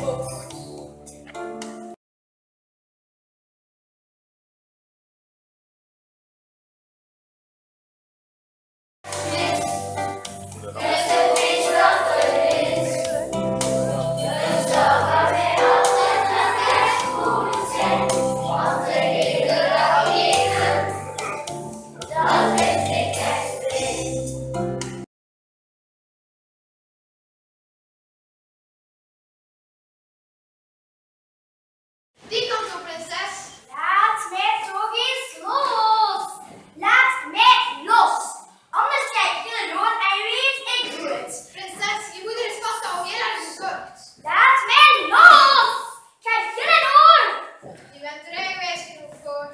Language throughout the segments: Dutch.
Die kant op, prinses. Laat mij toch eens los. Laat mij los. Anders kijk je erdoor en weet ik doe het. Prinses, je moeder is vast al heel erg bezorgd. Laat mij los. Kijk je erdoor. Je bent er eigenwijs genoeg voor.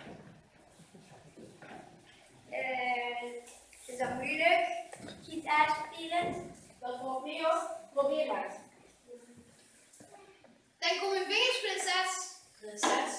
Is dat moeilijk? Gitaar spelen? Dat valt mee hoor. Probeer maar. Denk om je vingers, prinses. Prinses.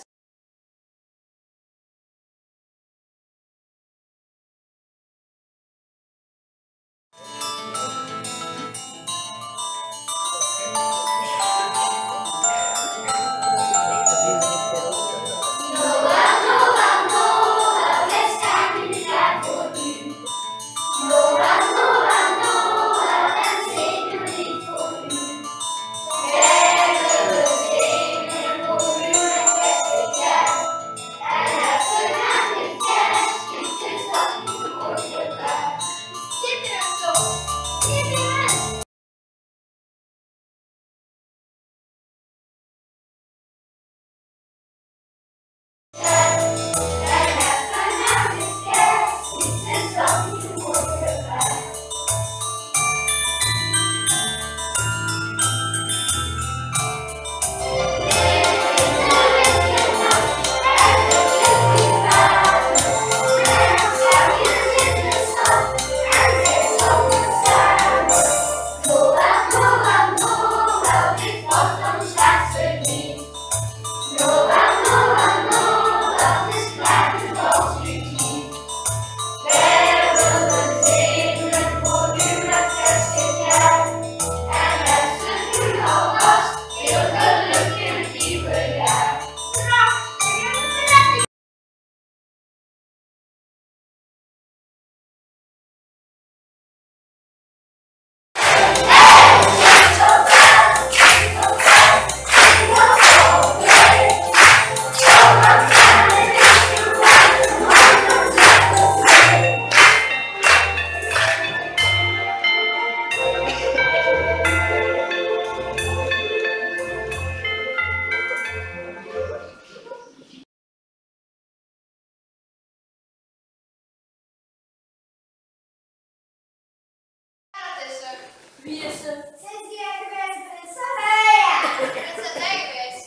Wie is ze? Sinds die eigenwijze prinses. Prinses eigenwijs.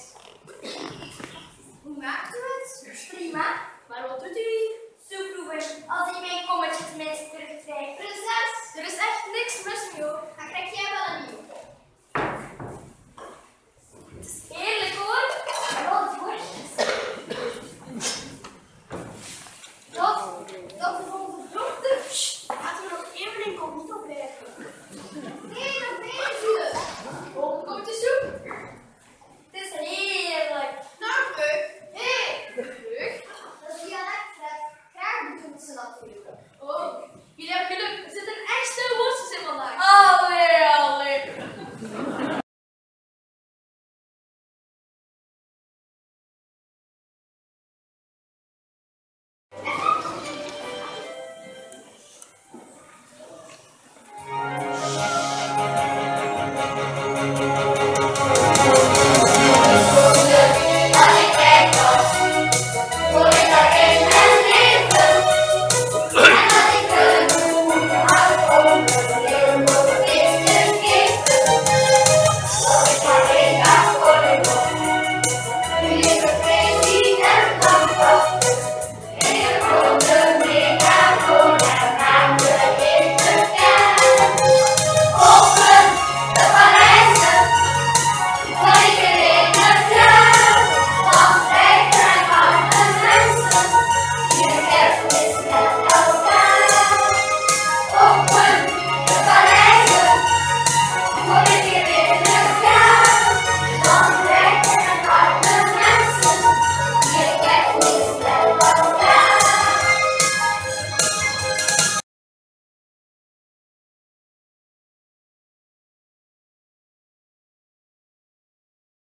Hoe maakt u het? Prima. Maar wat doet u hier? Zo proeven. Als ik mijn kommetje tenminste terugkrijg. Prinses, Er is echt niks mis mee hoor. dan krijg jij wel een nieuw. Het is eerlijk hoor. Wat worstjes. Dat is onze dochter. Laten we nog even in cognito blijven. Nee, nog meer, Jules. Komt de soep? Het is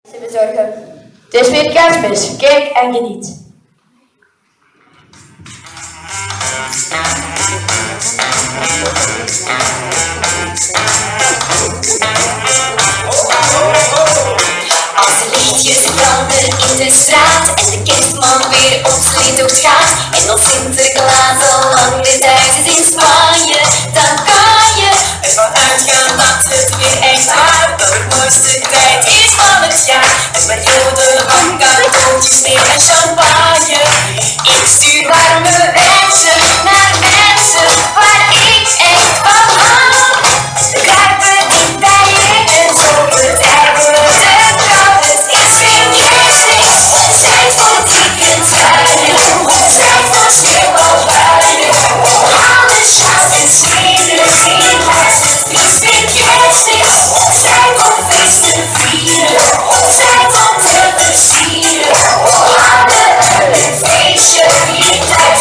te bezorgen. Het is weer Kerstmis. Kijk en geniet. Als de lichtjes branden in de straat en de kerstman weer op sleetocht gaat en als Sinterklaas al lang weer thuis is in Spanje, dan kan je ervan uitgaan dat het weer echt waar de mooiste tijd is van het jaar. Een periode van cadeautjes, meer en champagne. Ik stuur warme wensen naar mensen waar ik echt van hou. Kruipen dicht bij je en zo vertijden we de kou. Het is weer Kerstmis, tijd voor weekend rijden, tijd voor sneeuwbalbuien. Alle schaats en spelers in huis. Het is weer Kerstmis, tijd om feesten vieren, tijd om te versieren. We hadden een feestje hier thuis.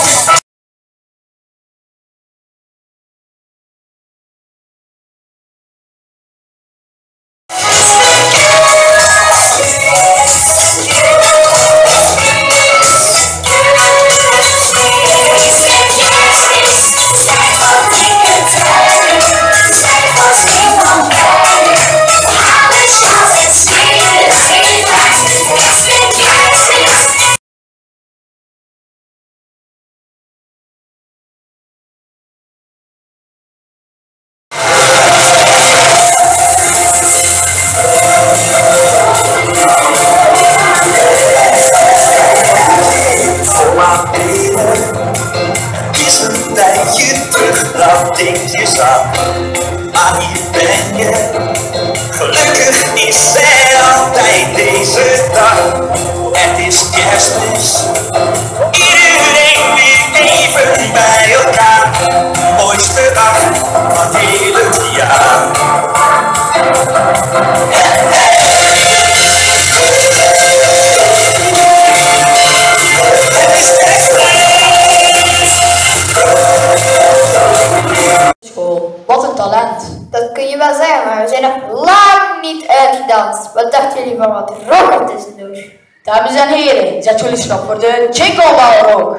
Is een tijdje terug dat ik je zag, maar hier ben je. Gelukkig is er altijd deze dag. Het is Kerstmis, iedereen weer even bij elkaar. Mooiste dag van heel het jaar. School. Wat een talent. Dat kun je wel zeggen, maar we zijn nog lang niet uitgedanst. Wat dachten jullie van wat rock tussendoor? Dames en heren, zet jullie schrap voor de Jingle Bell Rock.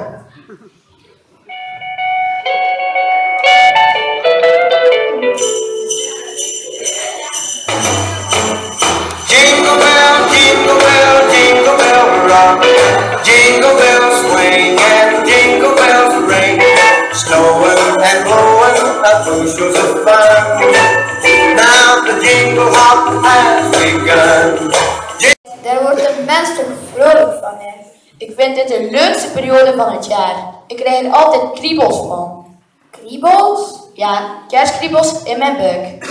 Jingle bell, jingle bell, jingle bell rock. Jingle bells swing and jingle bells ring. Snowing and blowing up bushels of fun. Now the jingle hop has begun. Daar wordt een mens toch vrolijk van, hè? Ik vind dit de leukste periode van het jaar. Ik krijg er altijd kriebels van. Kriebels? Ja, kerstkriebels in mijn buik.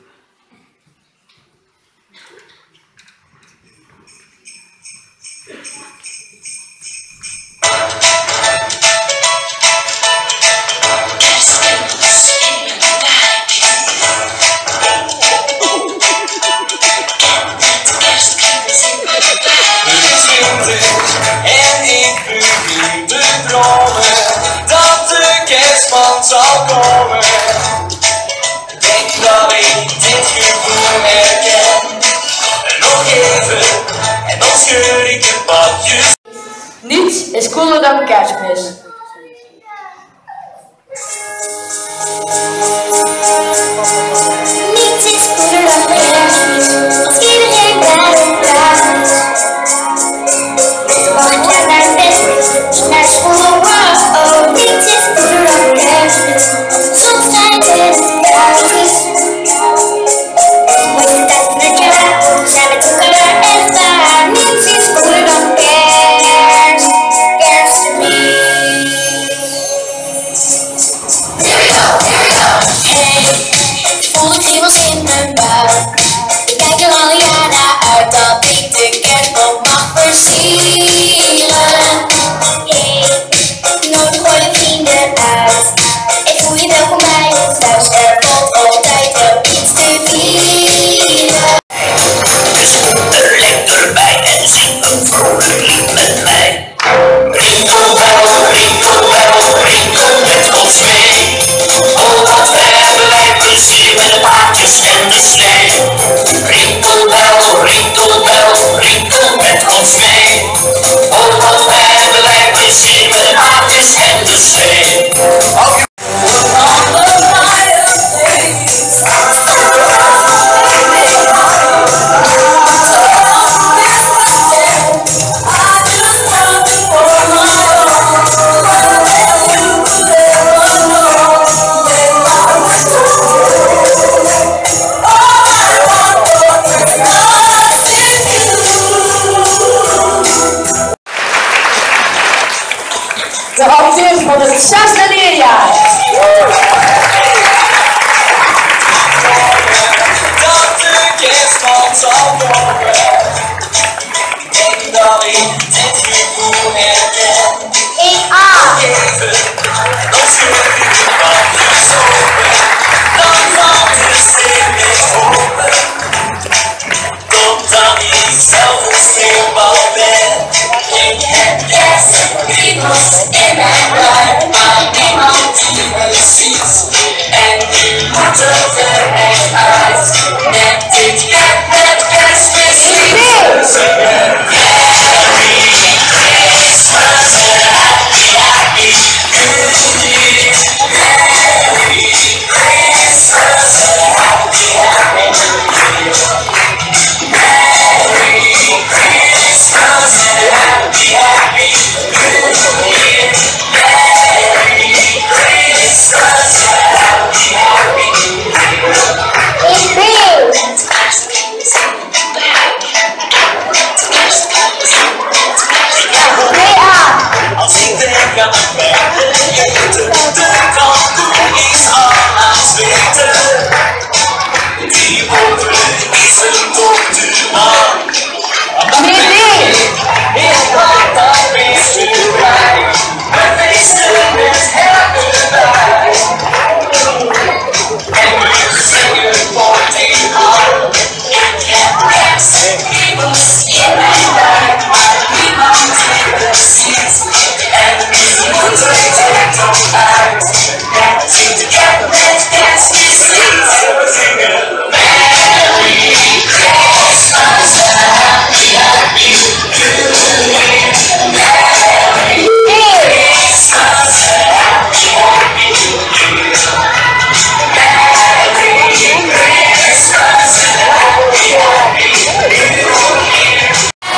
En ik begin te dromen dat de kerstman zal komen. Denk dat ik dit gevoel herken. Nog even en dan scheur ik de padjes. Niets is cooler dan Kerstmis. Niets is cooler dan Kerstmis, als iedereen bij elkaar is. Mag ik jij naar bed, naar school, wow. Niets is cooler dan Kerstmis, als de zon schijnt en het koud is. Mooiste tijd van het jaar, we zijn met elkaar echt waar. Niets is cooler dan Kerstmis. Hey, voel de kriebels in mijn buik. Ik kijk er al een jaar naar uit dat ik de kerstboom mag versieren. Hey, nodig gooi de vrienden uit. Ik voel je welkom bij ons thuis. Er valt altijd wel iets te vieren. Dus kom er lekker bij en zing een vrolijk lied met mij. Rinkelbel, rinkelbel, rinkel met ons mee. Oh, wat hebben wij plezier met de paardjes en de slee. Rinkelbel, rinkelbel, rinkel. herkent. 1A. Even, als je nu van is open, dan valt de steen open. Totdat ik zelf een sneeuwbal ben. Ik heb kriebels in mijn buik, maar niemand die me ziet. En nu moet het er echt uit. Net dit werd met kerstmislied. We zingen Merry Christmas and Happy Happy New Year. Merry Christmas and Happy Happy New Year. Merry Christmas and Happy Happy New Year. Merry Christmas and Happy Happy New Year. 1B. Als ik denk aan het eten, de kalkoen is al aan het zweten. Die boven is een dokterman. Ik maak dat feestje blij. We feesten met erbij. En we zingen voor die man. Ik heb kerstkriebels in mijn buik, maar niemand die me ziet. En nu moet het er toch uit. Net ziet ik met kerstmislied. We zingen Merry Christmas and Happy Happy New Year. Merry Christmas and Happy Happy New Year. Merry Christmas and Happy Happy New Year.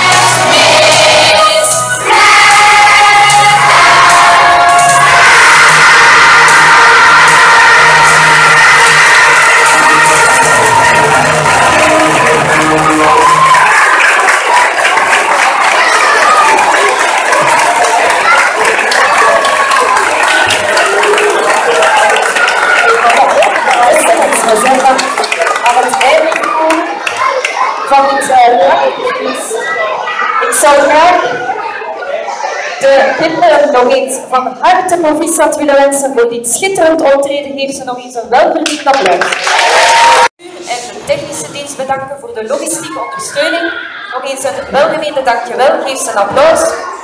We zijn dan aan het einde gekomen van dit quiz. Ik zou graag de kinderen nog eens van harte proficiat willen wensen voor dit schitterend optreden. Geef ze nog eens een welverdiend applaus. En de technische dienst bedanken voor de logistieke ondersteuning. Nog eens een welgemeende dankjewel. Geef ze een applaus.